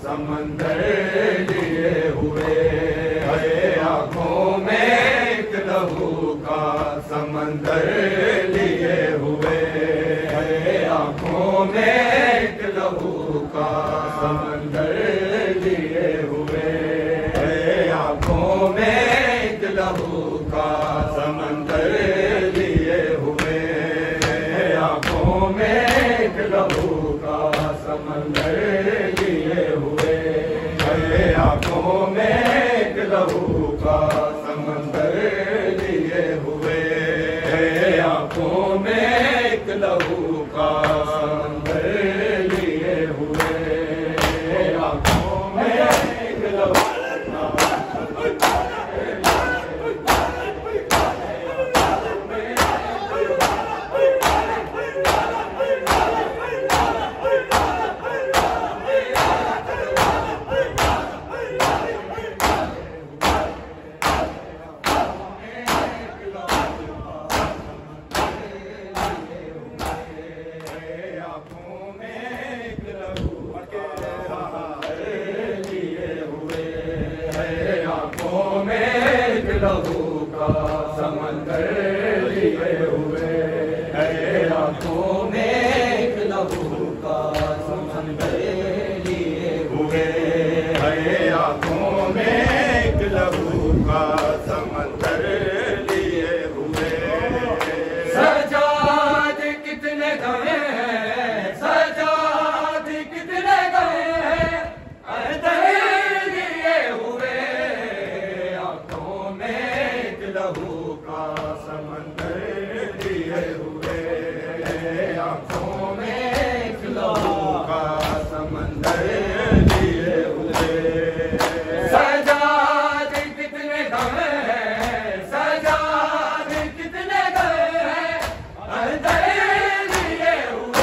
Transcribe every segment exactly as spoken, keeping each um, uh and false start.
समंदर लिए हुए है, आंखों में एक लहू का समंदर लिए हुए है, आंखों में एक लहू का समंदर लिए हुए है, आंखों में एक लहू का समंदर लिए हुए है, आंखों में एक लहू का समंदर लिए हुए है, आंखों में एक लहू का समंदर लिए हुए है, आंखों में एक लहू का समंदर लिए हुए है, आंखों में एक लहू लहू का समंदर लिए हुए है, आंखों में एक लहू का समंदर लिए हुए है, आंखों में एक लहू का समंदर लिए हुए। सजाद कितने गए हैं, सजाद कितने गए हैं, लहू का समंदर लिए हुए है, आंखों में एक लहू का समंदर लिए हुए। सजाद कितने गए हैं, सजाद कितने गए हैं, अंदर लिए हुए।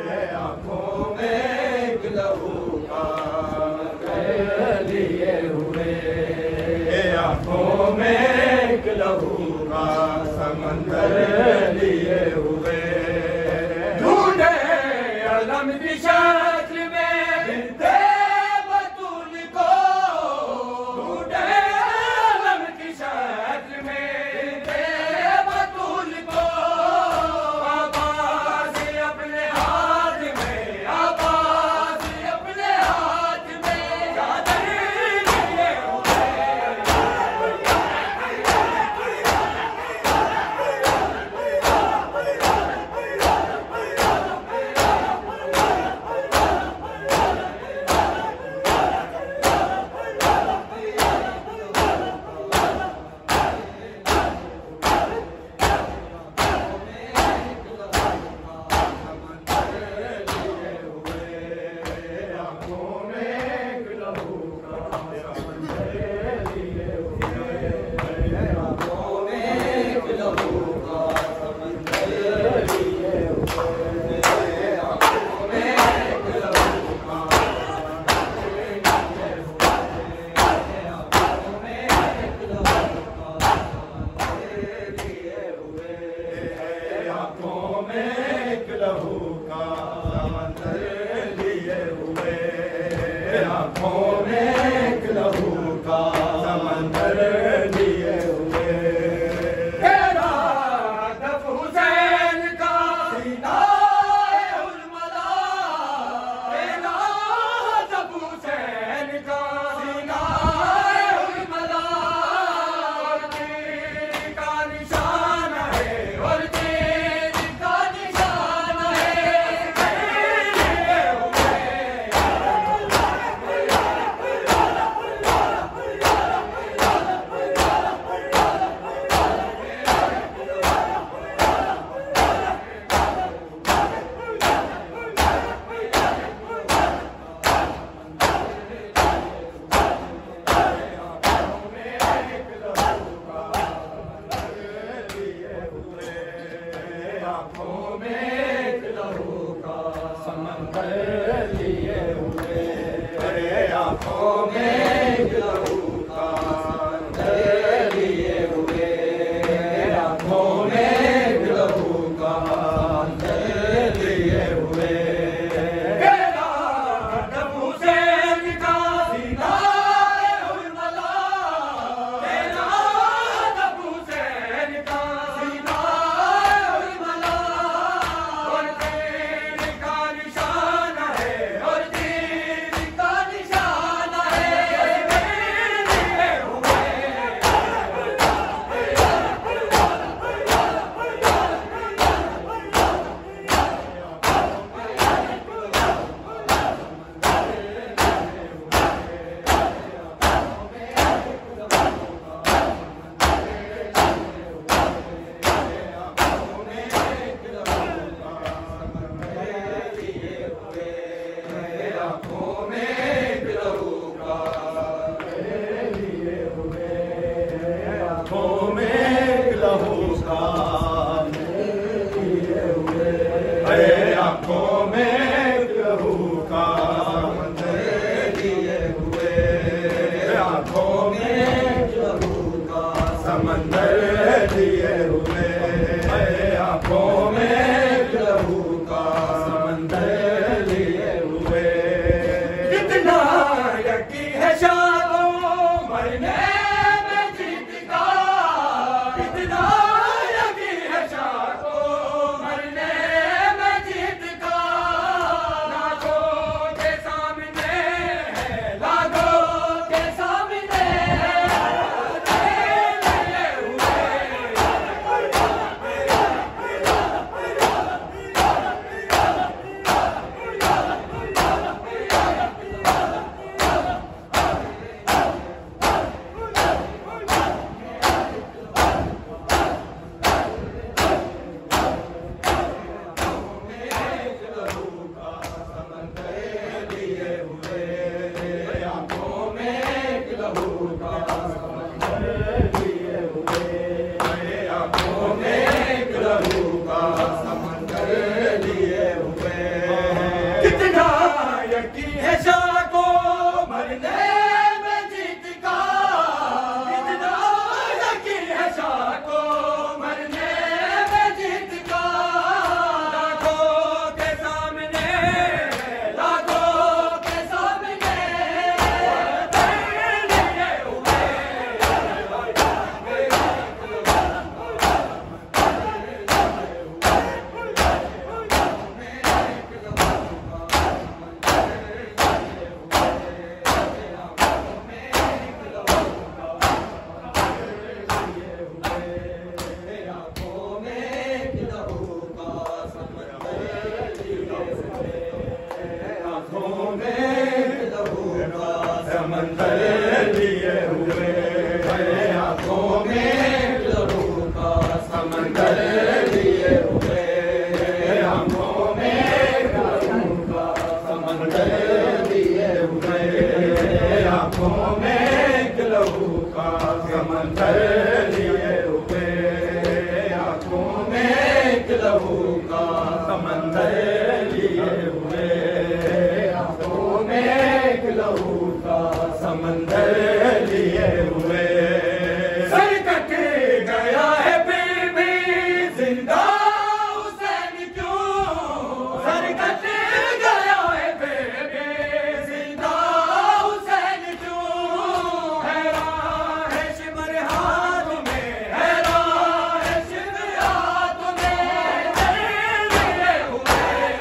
लिए हुए आंखों में लहू का समंदर लिए हुए, आंखों में लहू का समंदर लिए हुए। कितना यकीन है शालों मरने में जीत का, कितना यकीन है शालों मरने में जीत का। लाखों के सामने है, लाखों के सामने समंदर लिए हुए, आंखों में लहू का समंदर लिए हुए, आंखों में लहू का समंदर लिए हुए, आंखों में लहू का समंदर लिए हुए, आंखों में लहू का समंदर लिए हुए, आंखों में लहू का समंदर लिए हुए। सर कट गया है फिर भी जिंदा हुसैन क्यों, सर कट गया है फिर भी जिंदा हुसैन क्यों। हैरान है शिमर हाथ में, हैरान है शिमर हाथ में लिए हुए।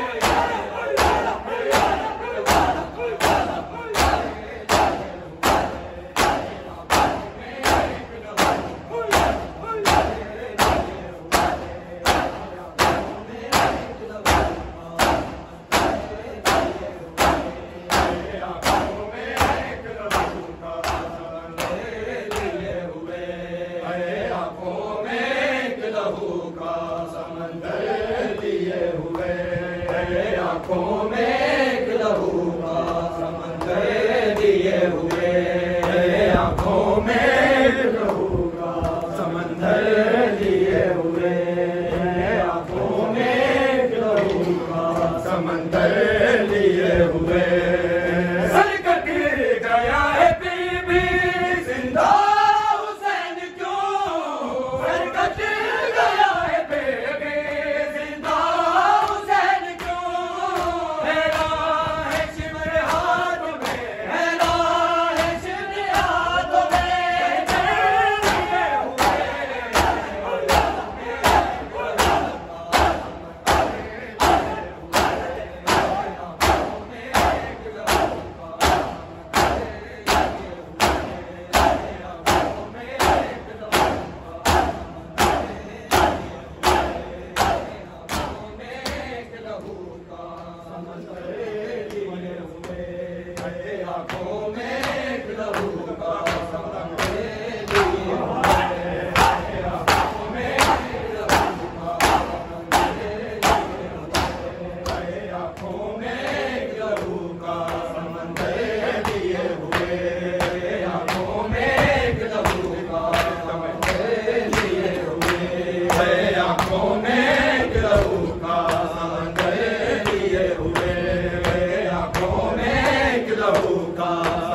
आंखों में लहू का समंदर लिए हुए, आंखों में लहू का समंदर लिए हुए, आंखों में लहू का समंदर लिए हुए। सर कट गया है फिर भी जिंदा हुसैन क्यों, सर कट गया है फिर भी जिंदा हुसैन क्यों। हैरान है शिमर हाथ में, हैरान है शिमर हाथ में लिए हुए। आंखों में लहू का समंदर लिए हुए, आंखों में लहू का समंदर लिए हुए, आंखों में लहू का समंदर लिए हुए, आंखों में लहू का समंदर लिए हुए, आंखों में लहू का